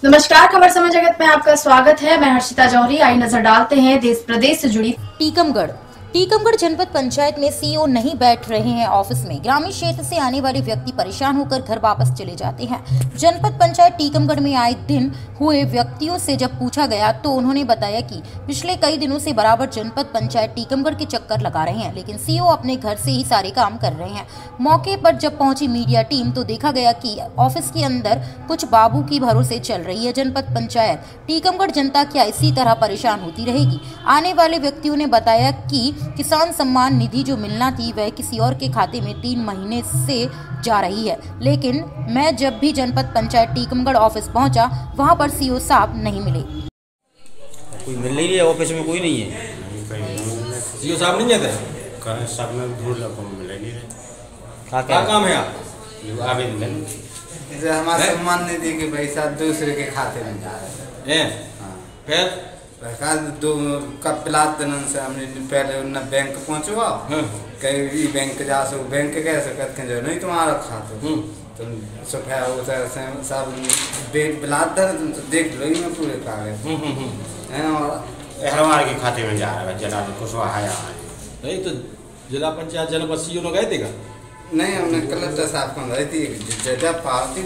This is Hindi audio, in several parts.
नमस्कार, खबर समय जगत में आपका स्वागत है। मैं हर्षिता जौहरी। आई नजर डालते हैं देश प्रदेश से जुड़ी। टीकमगढ़ जनपद पंचायत में सीईओ नहीं बैठ रहे हैं ऑफिस में। ग्रामीण क्षेत्र से आने वाले व्यक्ति परेशान होकर घर वापस चले जाते हैं। जनपद पंचायत टीकमगढ़ में आए दिन हुए व्यक्तियों से जब पूछा गया तो उन्होंने बताया कि पिछले कई दिनों से बराबर जनपद पंचायत टीकमगढ़ के चक्कर लगा रहे हैं, लेकिन सीईओ अपने घर से ही सारे काम कर रहे हैं। मौके पर जब पहुंची मीडिया टीम तो देखा गया कि ऑफिस के अंदर कुछ बाबू की भरोसे चल रही है जनपद पंचायत। टीकमगढ़ जनता क्या इसी तरह परेशान होती रहेगी? आने वाले व्यक्तियों ने बताया कि किसान सम्मान निधि जो मिलना थी वह किसी और के खाते में 3 महीने से जा रही है, लेकिन मैं जब भी जनपद पंचायत टीकमगढ़ ऑफिस पहुंचा वहां पर सीईओ साहब नहीं मिले। कोई मिल नहीं है, ऑफिस में कोई नहीं है। सीईओ साहब नहीं है, सब में ढूंढ लो, मिल नहीं है। क्या काम है आप? आवेदन हमारा सम्मान निधि के पैसा दूसरे के खाते में जा रहे हैं। फिर दो कब पिलात दिनन से हमने पहले उन बैंक पहुंचवा कहीं बैंक जा सो बैंक कैसे करते जो नहीं तुम्हारा खाता तुम सफाया होता है सब बिलात दर तुम तो देख लो ही मैं पूरे कागज है और हमारे के खाते में जा रहा है। जिला कुशवाहा आया नहीं तो जिला पंचायत जनपद सीईओ गए थे क्या? नहीं, हमने कलेक्टर साहब को गई थी जगह पाती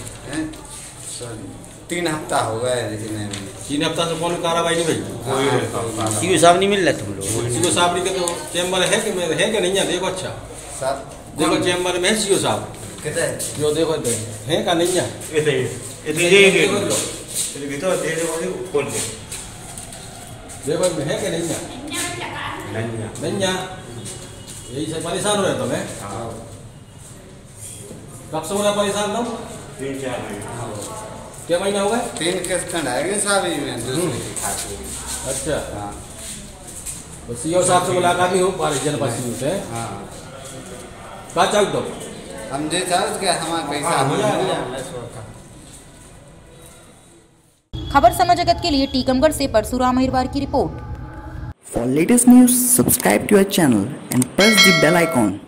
3 हफ्ता हो गया है, लेकिन 3 हफ्ता से कौन कार्रवाई नहीं भाई? सीईओ साहब नहीं मिल रहे तुम लोग? सीईओ साहब नहीं के तो चैम्बर है कि नहीं है? देखो अच्छा साहब देखो चैम्बर में है सीईओ साहब कितने जो देखो है का नहीं है? देखो में है कि नहीं है? नहीं है, यही से परेशान हो रहे तुम्हें। कब से हो रहा परेशान तुम? 3-4 महीने। क्या महीना हो गया? 3 किस्त आएगी साहब में दूसरे के खाते में। अच्छा हाँ, तो सीईओ साहब से मुलाकात भी हो पा रही जनपद सीईओ से? हाँ, क्या चाहते हो? हम जो चाहते कि हमारा पैसा खबर समय जगत के लिए टीकमगढ़ से परशुराम अहिरवार की report. For latest news, subscribe to our channel and press the bell icon.